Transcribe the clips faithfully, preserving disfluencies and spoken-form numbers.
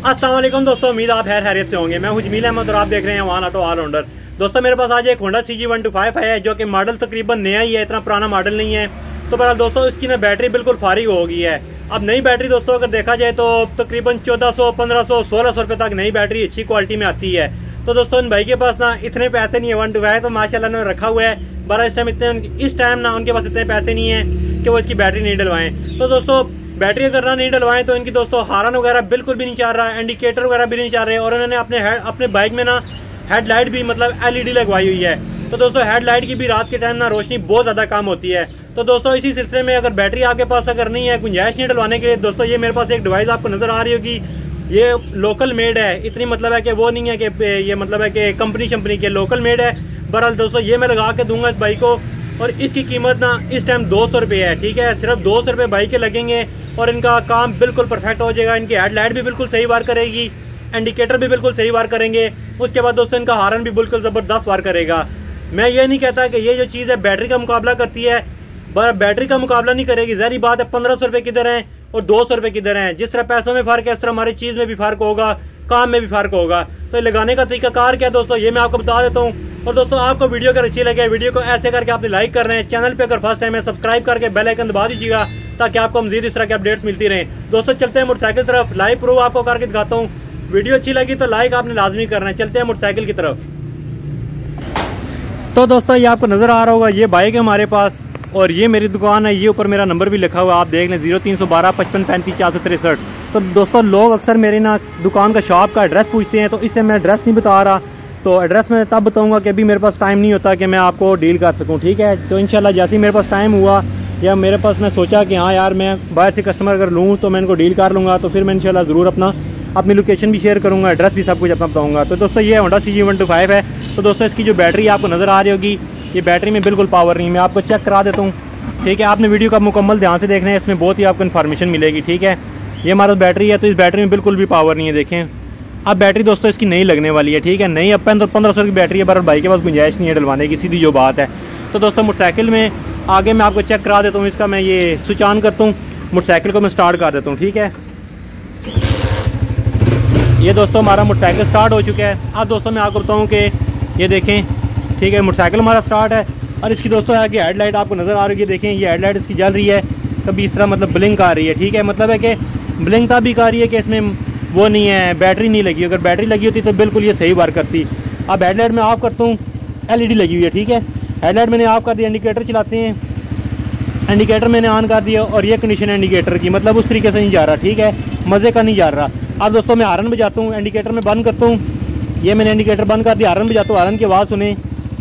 अस्सलाम वालेकुम दोस्तों, उम्मीद आप खैर खैरियत से होंगे। मैं हूं जमील अहमद और आप देख रहे हैं वान ऑटो ऑलराउंडर। दोस्तों मेरे पास आज एक Honda C G one two five है जो कि मॉडल तकरीबन नया ही है, इतना पुराना मॉडल नहीं है। तो बहरहाल दोस्तों इसकी ना बैटरी बिल्कुल फारिग हो गई है। अब नई बैटरी दोस्तों अगर देखा जाए तो तकरीबन चौदह सौ पंद्रह सौ सोलह सौ रुपये तक नई बैटरी अच्छी क्वालिटी में आती है। तो दोस्तों इन भाई के पास ना इतने पैसे नहीं है, वन टू फाइव तो माशाल्लाह ने रखा हुआ है। बड़ा इस टाइम इतने इस टाइम ना उनके पास इतने पैसे नहीं है कि वो इसकी बैटरी नहीं डलवाएं। तो दोस्तों बैटरी अगर ना नहीं डलवाएं तो इनकी दोस्तों हारन वगैरह बिल्कुल भी नहीं चल रहा है, इंडिकेटर वगैरह भी नहीं चल रहे। और उन्होंने अपने अपने बाइक में ना हेडलाइट भी मतलब एलईडी लगवाई हुई है। तो दोस्तों हेडलाइट की भी रात के टाइम ना रोशनी बहुत ज़्यादा कम होती है। तो दोस्तों इसी सिलसिले में अगर बैटरी आपके पास अगर नहीं है, गुंजाइश नहीं डलवाने के लिए, दोस्तों ये मेरे पास एक डिवाइस आपको नज़र आ रही होगी। ये लोकल मेड है, इतनी मतलब है कि वो नहीं है कि ये मतलब है कि कंपनी शंपनी के, लोकल मेड है। बहरहाल दोस्तों ये मैं लगा के दूंगा इस बाइक को और इसकी कीमत ना इस टाइम दो सौ रुपये है। ठीक है, सिर्फ दो सौ रुपये बाइक के लगेंगे और इनका काम बिल्कुल परफेक्ट हो जाएगा। इनकी हेडलाइट भी बिल्कुल सही वार करेगी, इंडिकेटर भी बिल्कुल सही वार करेंगे। उसके बाद दोस्तों इनका हारन भी बिल्कुल ज़बरदस्त वार करेगा। मैं ये नहीं कहता कि ये जो चीज़ है बैटरी का मुकाबला करती है, बैटरी का मुकाबला नहीं करेगी। ज़ाहिर बात है पंद्रह सौ रुपये किधर हैं और दो सौ रुपये किधर हैं। जिस तरह पैसों में फ़र्क है उस तरह हमारी चीज़ में भी फ़र्क होगा, काम में भी फ़र्क होगा। तो लगाने का तरीकाकार क्या है दोस्तों ये मैं आपको बता देता हूँ। और दोस्तों आपको वीडियो अगर अच्छी लगे, वीडियो को ऐसे करके आपने लाइक कर रहे हैं, चैनल पे अगर फर्स्ट टाइम है सब्सक्राइब करके बेल आइकन दबा दीजिएगा ताकि आपको मज़ीद इस तरह के अपडेट्स मिलती रहें। दोस्तों चलते हैं मोटरसाइकिल तरफ, लाइव प्रूफ आपको करके दिखाता हूँ। वीडियो अच्छी लगी तो लाइक आपने लाजमी करना है। चलते हैं मोटरसाइकिल की तरफ। तो दोस्तों ये आपको नज़र आ रहा होगा, ये बाइक है हमारे पास और ये मेरी दुकान है। ये ऊपर मेरा नंबर भी लिखा हुआ है, आप देख लें, जीरो तीन सौ बारह पचपन पैंतीस चार सौ तिरसठ। तो दोस्तों लोग अक्सर मेरी ना दुकान का शॉप का एड्रेस पूछते हैं, तो इससे मैं एड्रेस नहीं बता रहा। तो एड्रेस मैं तब बताऊंगा कि अभी मेरे पास टाइम नहीं होता कि मैं आपको डील कर सकूं। ठीक है, तो इंशाल्लाह जैसे ही मेरे पास टाइम हुआ या मेरे पास मैं सोचा कि हाँ यार मैं बाहर से कस्टमर अगर लूँ तो मैं इनको डील कर लूँगा, तो फिर मैं इंशाल्लाह ज़रूर अपना अपनी लोकेशन भी शेयर करूँगा, एड्रेस भी सब कुछ अपना बताऊँगा। तो दोस्तों ये Honda C G one two five है। तो दोस्तों इसकी जो बैटरी आपको नज़र आ रही होगी, ये बैटरी में बिल्कुल पावर नहीं है। मैं आपको चेक करा देता हूँ। ठीक है, आपने वीडियो का मुकम्मल ध्यान से देखना है, इसमें बहुत ही आपको इन्फॉर्मेशन मिलेगी। ठीक है, ये हमारा बैटरी है तो इस बैटरी में बिल्कुल भी पावर नहीं है। देखें अब बैटरी दोस्तों इसकी नई लगने वाली है। ठीक है, नई अपन तो पंद्रह सौ की बैटरी है, पर बाइक के पास गुंजाइश नहीं है डलवाने की, सीधी जो बात है। तो दोस्तों मोटरसाइकिल में आगे मैं आपको चेक करा देता हूँ। इसका मैं ये स्विच ऑन करता हूँ, मोटरसाइकिल को मैं स्टार्ट कर देता हूँ। ठीक है, ये दोस्तों हमारा मोटरसाइकिल स्टार्ट हो चुका है। अब दोस्तों मैं आपको बताऊँ कि ये देखें, ठीक है, मोटरसाइकिल हमारा स्टार्ट है और इसकी दोस्तों है कि हेडलाइट आपको नज़र आ रही है। देखें ये हेडलाइट इसकी जल रही है, कभी इस तरह मतलब ब्लिंक आ रही है। ठीक है, मतलब है कि ब्लिंक तब भी आ रही है कि इसमें वो नहीं है, बैटरी नहीं लगी। अगर बैटरी लगी होती तो बिल्कुल ये सही वर्क करती। अब हेडलाइट में ऑफ करता हूँ, एलईडी लगी हुई है। ठीक है, हेडलाइट मैंने ऑफ कर दिया, इंडिकेटर चलाते हैं, इंडिकेटर मैंने ऑन कर दिया और ये कंडीशन है इंडिकेटर की, मतलब उस तरीके से नहीं जा रहा। ठीक है, मज़े का नहीं जा रहा। अब दोस्तों मैं हारन बजाता हूँ, इंडिकेटर में बंद करता हूँ। ये मैंने इंडिकेटर बंद कर दिया, हारन बजाता हूँ, हारन की आवाज़ सुने।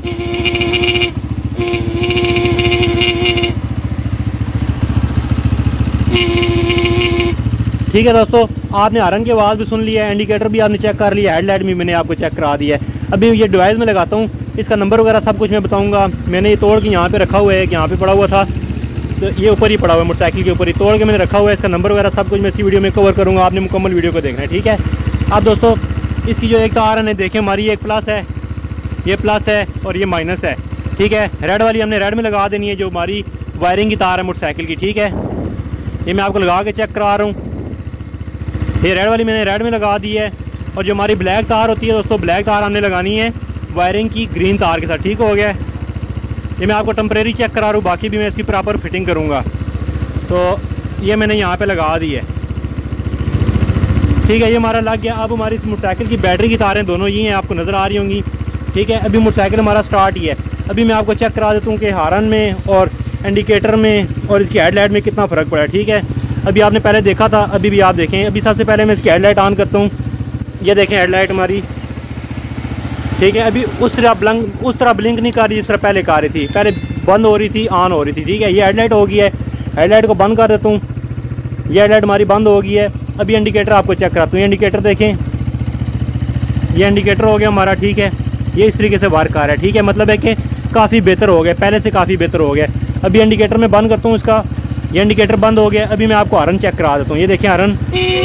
ठीक है दोस्तों, आपने हारन की आवाज़ भी सुन लिया है, इंडिकेटर भी आपने चेक कर लिया, हेडलाइट भी मैंने आपको चेक करा दिया है। अभी ये डिवाइस में लगाता हूँ, इसका नंबर वगैरह सब कुछ मैं बताऊँगा। मैंने ये तोड़ के यहाँ पे रखा हुआ है, कि यहाँ पे पड़ा हुआ था, तो ये ऊपर ही पड़ा हुआ है, मोटरसाइकिल के ऊपर ही तोड़ के मैंने रखा हुआ है। इसका नंबर वगैरह सब कुछ मैं इसी वीडियो में कवर करूँगा, आपने मुकम्मल वीडियो को देखना है। ठीक है, अब दोस्तों इसकी जो एक तार है, देखें हमारी एक प्लस है, ये प्लस है और ये माइनस है। ठीक है, रेड वाली हमने रेड में लगा देनी है, जो हमारी वायरिंग की तार है मोटरसाइकिल की। ठीक है, ये मैं आपको लगा के चेक करा रहा हूँ। ये रेड वाली मैंने रेड में लगा दी है और जो हमारी ब्लैक तार होती है दोस्तों, ब्लैक तार हमने लगानी है वायरिंग की ग्रीन तार के साथ। ठीक हो गया, ये मैं आपको टेम्परेरी चेक करा रहा हूँ, बाकी भी मैं इसकी प्रॉपर फिटिंग करूँगा। तो ये मैंने यहाँ पे लगा दी है। ठीक है, ये हमारा लग गया। अब हमारी इस मोटरसाइकिल की बैटरी की तारें दोनों ही हैं, आपको नज़र आ रही होंगी। ठीक है, अभी मोटरसाइकिल हमारा स्टार्ट ही है। अभी मैं आपको चेक करा देता हूँ कि हारन में और इंडिकेटर में और इसकी हेडलाइट में कितना फ़र्क पड़ा है। ठीक है, अभी आपने पहले देखा था, अभी भी आप देखें। अभी सबसे पहले मैं इसकी हेडलाइट ऑन करता हूँ, ये देखें हेडलाइट हमारी। ठीक है, अभी उस तरह ब्लिंक उस तरह ब्लिंक नहीं कर रही जिस तरह पहले कर रही थी, पहले बंद हो रही थी, ऑन हो रही थी। ठीक है, ये हेडलाइट हो गई है, हेडलाइट को बंद कर देता हूँ, ये हेडलाइट हमारी बंद हो गई है। अभी इंडिकेटर आपको चेक कराता हूँ, ये इंडिकेटर देखें, ये इंडिकेटर हो गया हमारा। ठीक है, ये इस तरीके से वर्क कर रहा है। ठीक है, मतलब है कि काफ़ी बेहतर हो गया, पहले से काफ़ी बेहतर हो गया। अभी इंडिकेटर में बंद करता हूँ इसका, ये इंडिकेटर बंद हो गया। अभी मैं आपको हारन चेक करा देता हूँ, ये देखें हारन।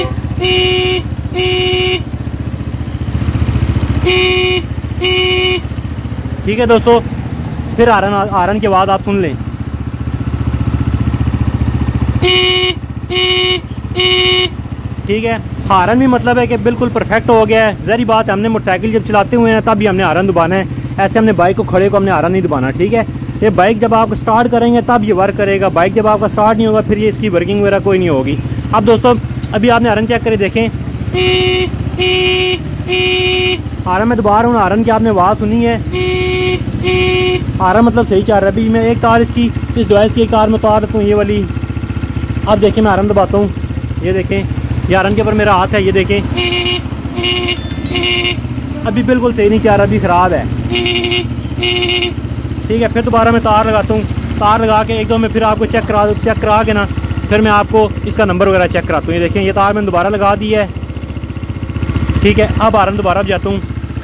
ठीक है दोस्तों, फिर हारन हारन के बाद आप सुन लें। ठीक है, हारन भी मतलब है कि बिल्कुल परफेक्ट हो गया है। जहरी बात है, हमने मोटरसाइकिल जब चलाते हुए हैं तब भी हमने हारन दबाना है, ऐसे हमने बाइक को खड़े को हमने हारन नहीं दबाना, ठीक है। ये बाइक जब आप स्टार्ट करेंगे तब ये वर्क करेगा, बाइक जब आपका स्टार्ट नहीं होगा फिर ये इसकी वर्किंग वगैरह कोई नहीं होगी। अब दोस्तों अभी आपने हारन चेक करे देखें, हारन में दबा रहा हूँ, हारन की आपने आवाज़ सुनी है, हारन मतलब सही चल रहा है। अभी मैं एक तार इसकी इस डिवाइस की एक तार में उतार देता हूँ, ये वाली। अब देखें मैं हारन दबाता हूँ, ये देखें ये हारन के ऊपर मेरा हाथ है, ये देखें अभी बिल्कुल सही नहीं चल रहा, अभी ख़राब है, ठीक है। फिर दोबारा मैं तार लगाता हूँ, तार लगा के एक दो में फिर आपको चेक करा चेक करा के ना फिर मैं आपको इसका नंबर वगैरह चेक कराता हूँ। ये देखें ये तार मैंने दोबारा लगा दी है, ठीक है। अब हारन दोबारा भी जाता हूँ,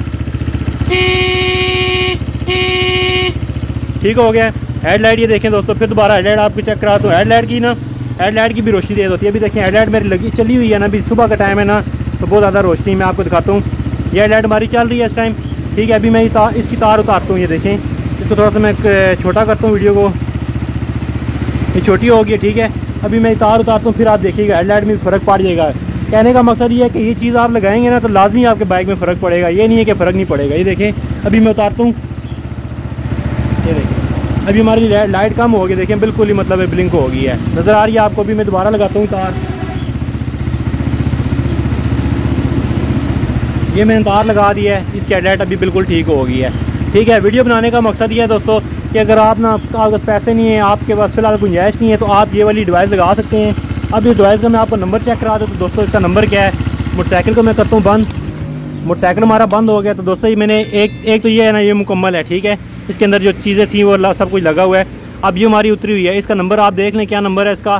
ठीक हो गया। हेडलाइट ये देखें दोस्तों, फिर दोबारा हेडलाइट आपको चेक कराता हूँ। हेडलाइट की ना हेडलाइट की भी रोशनी तेज़ होती है। अभी देखें हेडलाइट मेरी लगी चली हुई है ना, अभी सुबह का टाइम है ना तो बहुत ज़्यादा रोशनी मैं आपको दिखाता हूँ। ये हेडलाइट हमारी चल रही है इस टाइम, ठीक है। अभी मैं तार, इसकी तार उतारता हूँ, ये देखें इसको थोड़ा सा मैं छोटा करता हूँ वीडियो को, ये छोटी हो गई, ठीक है। अभी मैं तार उतारता हूँ, फिर आप देखिएगा हेडलाइट में फ़र्क पड़ जाएगा। कहने का मकसद ये है कि ये चीज़ आप लगाएंगे ना तो लाजमी आपके बाइक में फ़र्क पड़ेगा, ये नहीं है कि फ़र्क नहीं पड़ेगा। ये देखें अभी मैं उतारता हूँ, ये देखें अभी हमारी लाइट कम हो गई, देखें बिल्कुल ही मतलब ब्लिंक हो गई है, नज़र आ रही है आपको। अभी मैं दोबारा लगाता हूँ तार, ये मैंने तार लगा दिया है, इसकी हेडलाइट अभी बिल्कुल ठीक हो गई है, ठीक है। वीडियो बनाने का मकसद ये है दोस्तों कि अगर आप ना आपके पास पैसे नहीं है, आपके पास फिलहाल गुंजाइश नहीं है, तो आप ये वाली डिवाइस लगा सकते हैं। अब इस डिवाइस का मैं आपको नंबर चेक करा दूँ। तो दोस्तों इसका नंबर क्या है, मोटरसाइकिल को मैं करता हूँ बंद, मोटरसाइकिल हमारा बंद हो गया। तो दोस्तों ये मैंने एक एक तो ये है ना, ये मुकम्मल है, ठीक है। इसके अंदर जो चीज़ें थी वो सब कुछ लगा हुआ है। अब ये हमारी उतरी हुई है, इसका नंबर आप देख लें क्या नंबर है इसका,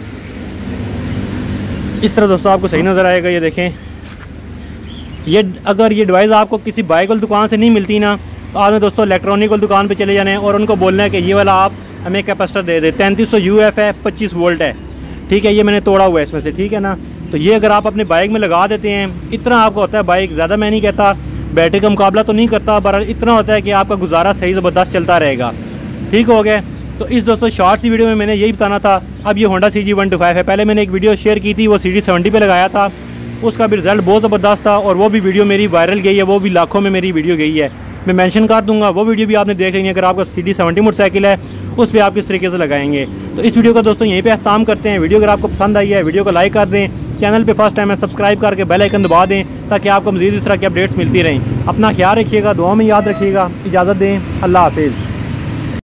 इस तरह दोस्तों आपको सही नज़र आएगा। ये देखें ये अगर ये डिवाइस आपको किसी बाइक वाली दुकान से नहीं मिलती ना तो आपने दोस्तों इलेक्ट्रॉनिक वाली दुकान पे चले जाना है और उनको बोलना है कि ये वाला आप हमें कैपेसिटर दे दे, तैंतीस सौ यू एफ है, पच्चीस वोल्ट है, ठीक है। ये मैंने तोड़ा हुआ है इसमें से, ठीक है ना। तो ये अगर आप अपने बाइक में लगा देते हैं, इतना आपको होता है, बाइक ज़्यादा मैं नहीं कहता, बैटरी का मुकाबला तो नहीं करता, पर इतना होता है कि आपका गुजारा सही ज़बरदस्त चलता रहेगा, ठीक हो गया। तो इस दोस्तों शॉर्ट सी वीडियो में मैंने यही बताना था। अब ये Honda C G one two five है, पहले मैंने एक वीडियो शेयर की थी, वो सी डी सेवेंटी पे लगाया था, उसका भी रिज़ल्ट बहुत ज़बरदस्त था और वो भी वीडियो मेरी वायरल गई है, वो भी लाखों में मेरी वीडियो गई है, मैं मेंशन कर दूंगा, वो वीडियो भी आपने देख लेंगे। अगर आपका सी डी सेवेंटी मोटरसाइकिल है उस पर आप किस तरीके से लगाएंगे। तो इस वीडियो का दोस्तों यहीं पे अख्ताम करते हैं। वीडियो अगर आपको पसंद आई है वीडियो को लाइक कर दें, चैनल पे फर्स्ट टाइम है सब्सक्राइब करके बेल आइकन दबा दें ताकि आपको मज़ीद इस तरह की अपडेट्स मिलती रहें। अपना ख्याल रखिएगा, दुआ में याद रखिएगा। इजाज़त दें, अल्लाह हाफिज़।